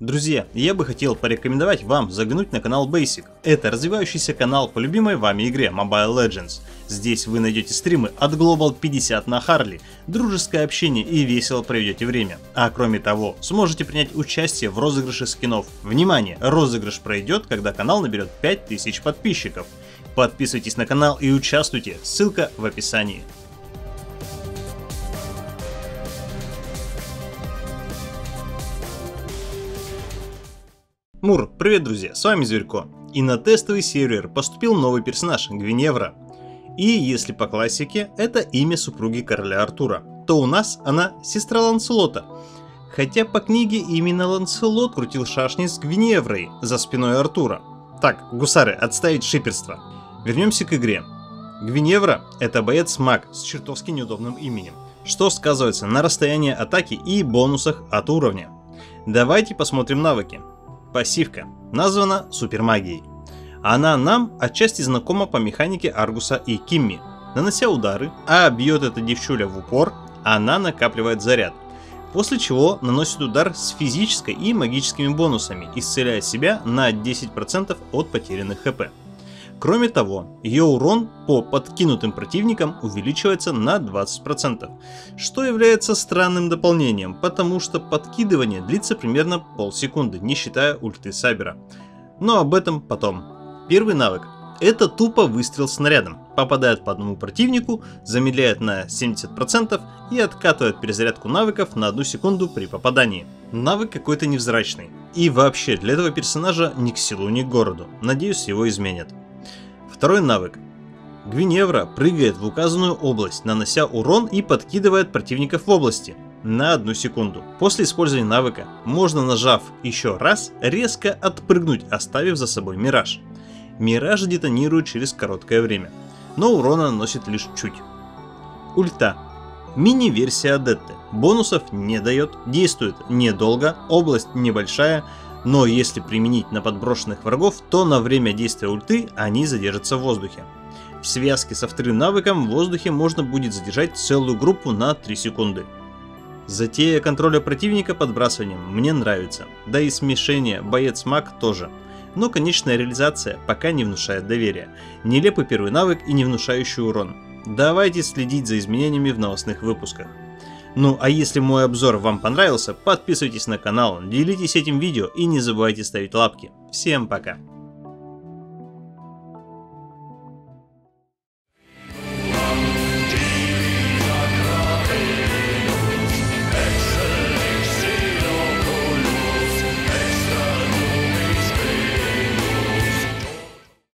Друзья, я бы хотел порекомендовать вам заглянуть на канал Basic. Это развивающийся канал по любимой вами игре Mobile Legends. Здесь вы найдете стримы от Global 50 на Харли, дружеское общение и весело проведете время. А кроме того, сможете принять участие в розыгрыше скинов. Внимание, розыгрыш пройдет, когда канал наберет 5000 подписчиков. Подписывайтесь на канал и участвуйте, ссылка в описании. Мур, привет, друзья, с вами Зверько. И на тестовый сервер поступил новый персонаж, Гвиневра. И если по классике это имя супруги короля Артура, то у нас она сестра Ланселота. Хотя по книге именно Ланселот крутил шашни с Гвиневрой за спиной Артура. Так, гусары, отставить шиперство. Вернемся к игре. Гвиневра — это боец-маг с чертовски неудобным именем, что сказывается на расстоянии атаки и бонусах от уровня. Давайте посмотрим навыки. Пассивка названа супермагией. Она нам отчасти знакома по механике Аргуса и Кимми. Нанося удары, а бьет эта девчуля в упор, она накапливает заряд, после чего наносит удар с физической и магическими бонусами, исцеляя себя на 10% от потерянных хп. Кроме того, ее урон по подкинутым противникам увеличивается на 20%, что является странным дополнением, потому что подкидывание длится примерно полсекунды, не считая ульты Сабера. Но об этом потом. Первый навык — это тупо выстрел снарядом. Попадает по одному противнику, замедляет на 70% и откатывает перезарядку навыков на 1 секунду при попадании. Навык какой-то невзрачный. И вообще, для этого персонажа ни к селу, ни к городу. Надеюсь, его изменят. Второй навык. Гвиневра прыгает в указанную область, нанося урон и подкидывает противников в области на 1 секунду. После использования навыка можно, нажав еще раз, резко отпрыгнуть, оставив за собой мираж. Мираж детонирует через короткое время, но урона наносит лишь чуть. Ульта. Мини-версия Адетты. Бонусов не дает, действует недолго, область небольшая, но если применить на подброшенных врагов, то на время действия ульты они задержатся в воздухе. В связке со вторым навыком в воздухе можно будет задержать целую группу на 3 секунды. Затея контроля противника подбрасыванием мне нравится, да и смешение боец-маг тоже. Но конечная реализация пока не внушает доверия. Нелепый первый навык и не внушающий урон. Давайте следить за изменениями в новостных выпусках. Ну а если мой обзор вам понравился, подписывайтесь на канал, делитесь этим видео и не забывайте ставить лапки. Всем пока!